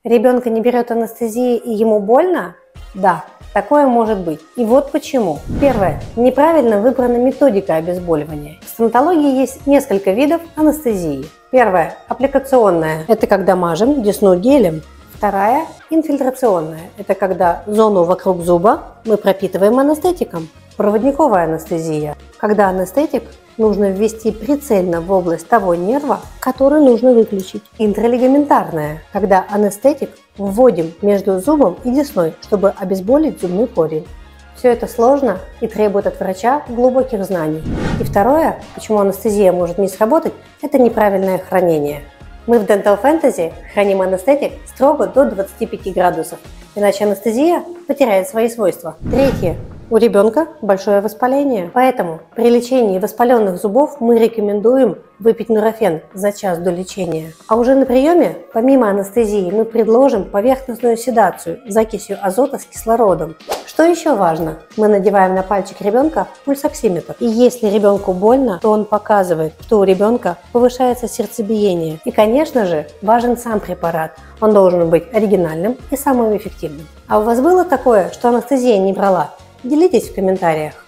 Ребенка не берет анестезия и ему больно? Да, такое может быть. И вот почему. Первое. Неправильно выбрана методика обезболивания. В стоматологии есть несколько видов анестезии. Первое. Аппликационная. Это когда мажем десну гелем. Вторая. Инфильтрационная. Это когда зону вокруг зуба мы пропитываем анестетиком. Проводниковая анестезия. Когда анестетик нужно ввести прицельно в область того нерва, который нужно выключить. Интралигаментарная, когда анестетик вводим между зубом и десной, чтобы обезболить зубной корень. Все это сложно и требует от врача глубоких знаний. И второе, почему анестезия может не сработать, это неправильное хранение. Мы в Dental Fantasy храним анестетик строго до 25 градусов, иначе анестезия потеряет свои свойства. Третье. У ребенка большое воспаление, поэтому при лечении воспаленных зубов мы рекомендуем выпить нурофен за час до лечения. А уже на приеме, помимо анестезии, мы предложим поверхностную седацию закисью азота с кислородом. Что еще важно? Мы надеваем на пальчик ребенка пульсоксиметр. И если ребенку больно, то он показывает, что у ребенка повышается сердцебиение. И, конечно же, важен сам препарат. Он должен быть оригинальным и самым эффективным. А у вас было такое, что анестезия не брала? Делитесь в комментариях.